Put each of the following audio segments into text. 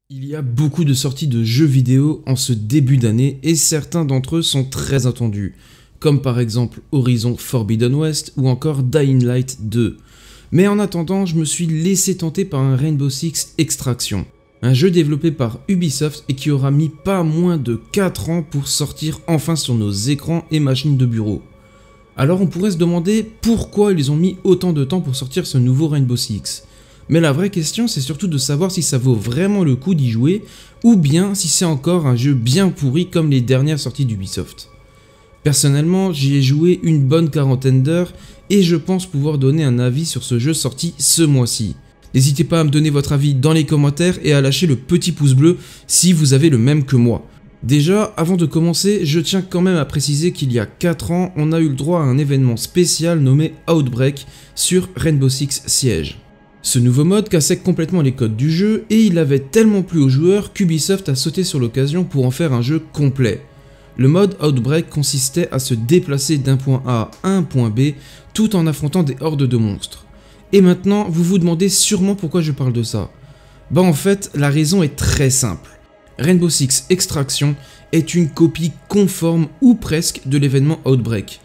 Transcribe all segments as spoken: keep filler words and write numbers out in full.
Il y a beaucoup de sorties de jeux vidéo en ce début d'année et certains d'entre eux sont très attendus, comme par exemple Horizon Forbidden West ou encore Dying Light deux. Mais en attendant, je me suis laissé tenter par un Rainbow Six Extraction, un jeu développé par Ubisoft et qui aura mis pas moins de quatre ans pour sortir enfin sur nos écrans et machines de bureau. Alors on pourrait se demander pourquoi ils ont mis autant de temps pour sortir ce nouveau Rainbow Six. Mais la vraie question, c'est surtout de savoir si ça vaut vraiment le coup d'y jouer, ou bien si c'est encore un jeu bien pourri comme les dernières sorties d'Ubisoft. Personnellement, j'y ai joué une bonne quarantaine d'heures, et je pense pouvoir donner un avis sur ce jeu sorti ce mois-ci. N'hésitez pas à me donner votre avis dans les commentaires et à lâcher le petit pouce bleu si vous avez le même que moi. Déjà, avant de commencer, je tiens quand même à préciser qu'il y a quatre ans, on a eu le droit à un événement spécial nommé Outbreak sur Rainbow Six Siege. Ce nouveau mode cassait complètement les codes du jeu et il avait tellement plu aux joueurs qu'Ubisoft a sauté sur l'occasion pour en faire un jeu complet. Le mode Outbreak consistait à se déplacer d'un point A à un point B tout en affrontant des hordes de monstres. Et maintenant, vous vous demandez sûrement pourquoi je parle de ça. Bah en fait, la raison est très simple. Rainbow Six Extraction est une copie conforme ou presque de l'événement Outbreak.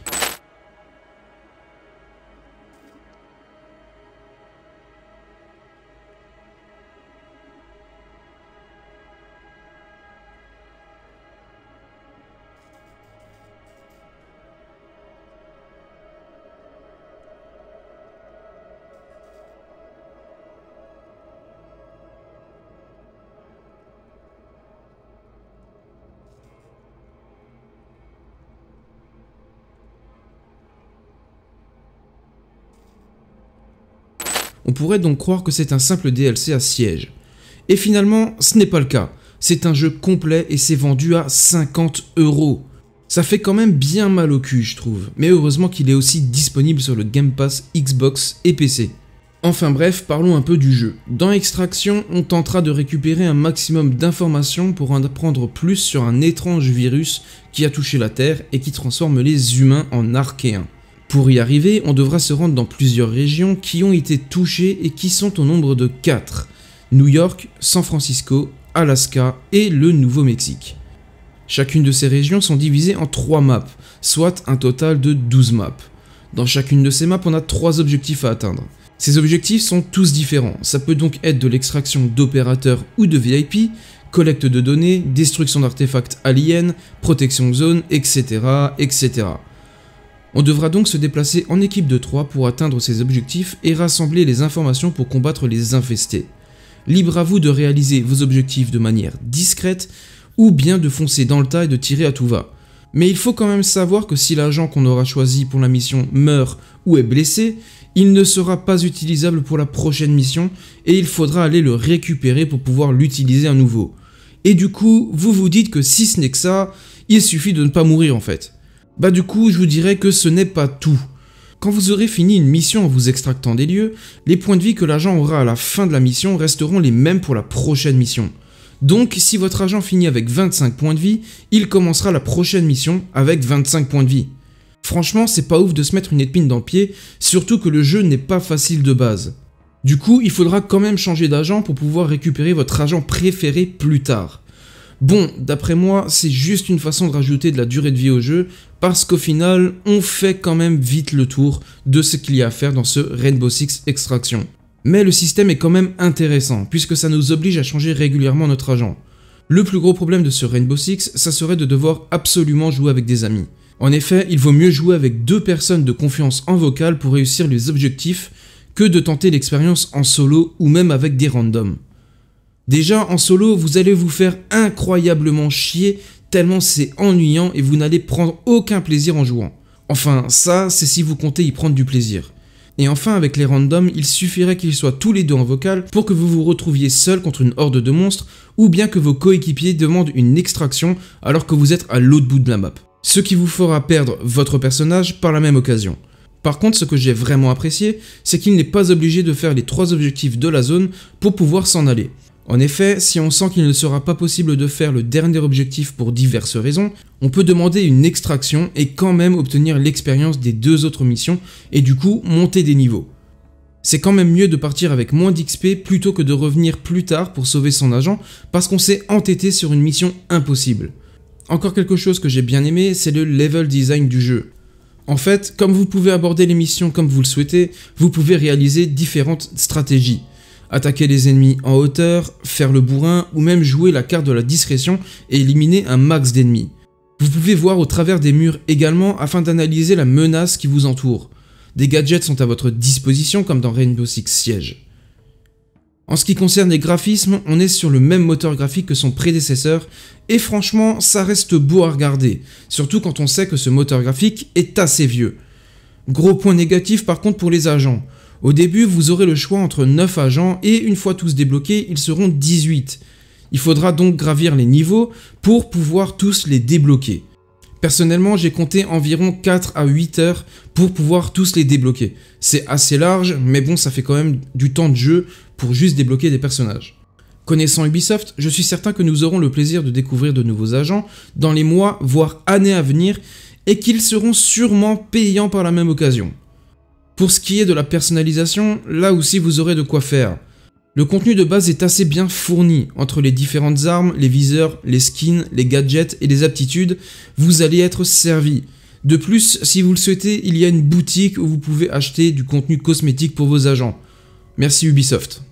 On pourrait donc croire que c'est un simple D L C à Siege. Et finalement, ce n'est pas le cas. C'est un jeu complet et c'est vendu à cinquante euros. Ça fait quand même bien mal au cul, je trouve. Mais heureusement qu'il est aussi disponible sur le Game Pass Xbox et P C. Enfin bref, parlons un peu du jeu. Dans Extraction, on tentera de récupérer un maximum d'informations pour en apprendre plus sur un étrange virus qui a touché la Terre et qui transforme les humains en archéens. Pour y arriver, on devra se rendre dans plusieurs régions qui ont été touchées et qui sont au nombre de quatre. New York, San Francisco, Alaska et le Nouveau-Mexique. Chacune de ces régions sont divisées en trois maps, soit un total de douze maps. Dans chacune de ces maps, on a trois objectifs à atteindre. Ces objectifs sont tous différents, ça peut donc être de l'extraction d'opérateurs ou de V I P, collecte de données, destruction d'artefacts aliens, protection de zone, et cetera et cetera. On devra donc se déplacer en équipe de trois pour atteindre ces objectifs et rassembler les informations pour combattre les infestés. Libre à vous de réaliser vos objectifs de manière discrète ou bien de foncer dans le tas et de tirer à tout va. Mais il faut quand même savoir que si l'agent qu'on aura choisi pour la mission meurt ou est blessé, il ne sera pas utilisable pour la prochaine mission et il faudra aller le récupérer pour pouvoir l'utiliser à nouveau. Et du coup, vous vous dites que si ce n'est que ça, il suffit de ne pas mourir en fait. Bah du coup, je vous dirais que ce n'est pas tout. Quand vous aurez fini une mission en vous extractant des lieux, les points de vie que l'agent aura à la fin de la mission resteront les mêmes pour la prochaine mission. Donc, si votre agent finit avec vingt-cinq points de vie, il commencera la prochaine mission avec vingt-cinq points de vie. Franchement, c'est pas ouf de se mettre une épine dans le pied, surtout que le jeu n'est pas facile de base. Du coup, il faudra quand même changer d'agent pour pouvoir récupérer votre agent préféré plus tard. Bon, d'après moi, c'est juste une façon de rajouter de la durée de vie au jeu, parce qu'au final, on fait quand même vite le tour de ce qu'il y a à faire dans ce Rainbow Six Extraction. Mais le système est quand même intéressant, puisque ça nous oblige à changer régulièrement notre agent. Le plus gros problème de ce Rainbow Six, ça serait de devoir absolument jouer avec des amis. En effet, il vaut mieux jouer avec deux personnes de confiance en vocal pour réussir les objectifs, que de tenter l'expérience en solo ou même avec des randoms. Déjà, en solo, vous allez vous faire incroyablement chier tellement c'est ennuyant et vous n'allez prendre aucun plaisir en jouant. Enfin, ça, c'est si vous comptez y prendre du plaisir. Et enfin, avec les randoms, il suffirait qu'ils soient tous les deux en vocal pour que vous vous retrouviez seul contre une horde de monstres ou bien que vos coéquipiers demandent une extraction alors que vous êtes à l'autre bout de la map. Ce qui vous fera perdre votre personnage par la même occasion. Par contre, ce que j'ai vraiment apprécié, c'est qu'il n'est pas obligé de faire les trois objectifs de la zone pour pouvoir s'en aller. En effet, si on sent qu'il ne sera pas possible de faire le dernier objectif pour diverses raisons, on peut demander une extraction et quand même obtenir l'expérience des deux autres missions et du coup monter des niveaux. C'est quand même mieux de partir avec moins d'X P plutôt que de revenir plus tard pour sauver son agent parce qu'on s'est entêté sur une mission impossible. Encore quelque chose que j'ai bien aimé, c'est le level design du jeu. En fait, comme vous pouvez aborder les missions comme vous le souhaitez, vous pouvez réaliser différentes stratégies. Attaquer les ennemis en hauteur, faire le bourrin ou même jouer la carte de la discrétion et éliminer un max d'ennemis. Vous pouvez voir au travers des murs également afin d'analyser la menace qui vous entoure. Des gadgets sont à votre disposition comme dans Rainbow Six Siege. En ce qui concerne les graphismes, on est sur le même moteur graphique que son prédécesseur et franchement ça reste beau à regarder, surtout quand on sait que ce moteur graphique est assez vieux. Gros point négatif par contre pour les agents. Au début vous aurez le choix entre neuf agents et une fois tous débloqués ils seront dix-huit. Il faudra donc gravir les niveaux pour pouvoir tous les débloquer. Personnellement, j'ai compté environ quatre à huit heures pour pouvoir tous les débloquer. C'est assez large, mais bon, ça fait quand même du temps de jeu pour juste débloquer des personnages. Connaissant Ubisoft, je suis certain que nous aurons le plaisir de découvrir de nouveaux agents dans les mois, voire années à venir, et qu'ils seront sûrement payants par la même occasion. Pour ce qui est de la personnalisation, là aussi vous aurez de quoi faire. Le contenu de base est assez bien fourni, entre les différentes armes, les viseurs, les skins, les gadgets et les aptitudes, vous allez être servi. De plus, si vous le souhaitez, il y a une boutique où vous pouvez acheter du contenu cosmétique pour vos agents. Merci Ubisoft.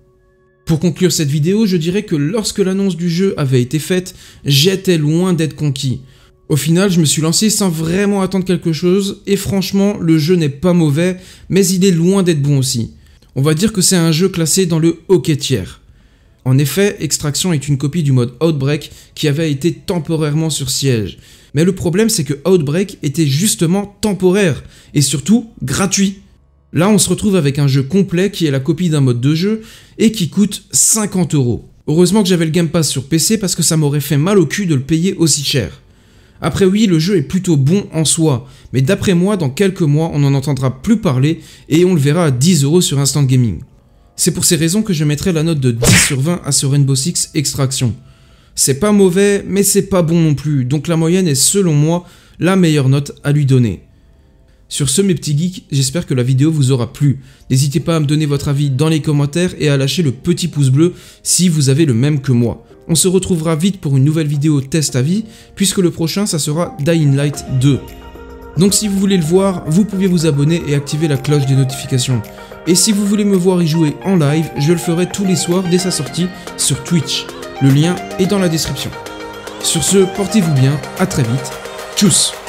Pour conclure cette vidéo, je dirais que lorsque l'annonce du jeu avait été faite, j'étais loin d'être conquis. Au final, je me suis lancé sans vraiment attendre quelque chose, et franchement, le jeu n'est pas mauvais, mais il est loin d'être bon aussi. On va dire que c'est un jeu classé dans le hockey tiers. En effet, Extraction est une copie du mode Outbreak qui avait été temporairement sur Siege. Mais le problème c'est que Outbreak était justement temporaire et surtout gratuit. Là on se retrouve avec un jeu complet qui est la copie d'un mode de jeu et qui coûte cinquante euros. Heureusement que j'avais le Game Pass sur P C parce que ça m'aurait fait mal au cul de le payer aussi cher. Après oui, le jeu est plutôt bon en soi, mais d'après moi, dans quelques mois, on n'en entendra plus parler et on le verra à dix euros sur Instant Gaming. C'est pour ces raisons que je mettrai la note de dix sur vingt à ce Rainbow Six Extraction. C'est pas mauvais, mais c'est pas bon non plus, donc la moyenne est selon moi la meilleure note à lui donner. Sur ce mes petits geeks, j'espère que la vidéo vous aura plu. N'hésitez pas à me donner votre avis dans les commentaires et à lâcher le petit pouce bleu si vous avez le même que moi. On se retrouvera vite pour une nouvelle vidéo test à vie, puisque le prochain ça sera Dying Light deux. Donc si vous voulez le voir, vous pouvez vous abonner et activer la cloche des notifications. Et si vous voulez me voir y jouer en live, je le ferai tous les soirs dès sa sortie sur Twitch. Le lien est dans la description. Sur ce, portez-vous bien, à très vite, tchuss!